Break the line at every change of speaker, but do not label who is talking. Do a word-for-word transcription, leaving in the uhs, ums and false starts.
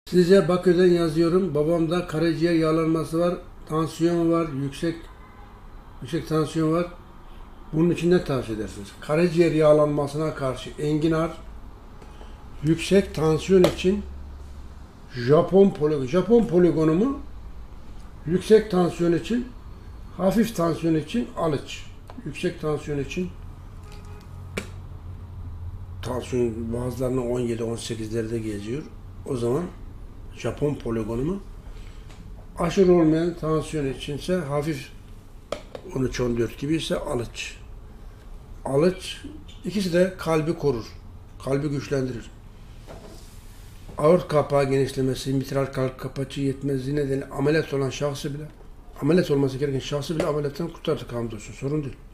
Sizce Bakü'den yazıyorum. Babamda karaciğer yağlanması var. Tansiyon var. Yüksek yüksek tansiyon var. Bunun için ne tavsiye edersiniz? Karaciğer yağlanmasına karşı enginar, yüksek tansiyon için Japon poligon. Japon poligonu mu? Yüksek tansiyon için, hafif tansiyon için alıç. Yüksek tansiyon için tansiyon bazılarının on yedi on sekizlerde geziyor. O zaman Japon poligonu mu? Aşırı olmayan tansiyon içinse hafif on üç on dört gibi ise alıç. Alıç ikisi de kalbi korur. Kalbi güçlendirir. Aort kapağı genişlemesi, mitral kalp kapaçı yetmezliği nedeniyle ameliyat olan şahsı bile, ameliyat olması gereken şahsı bile ameliyattan kurtardık hamdolsun. Sorun değil.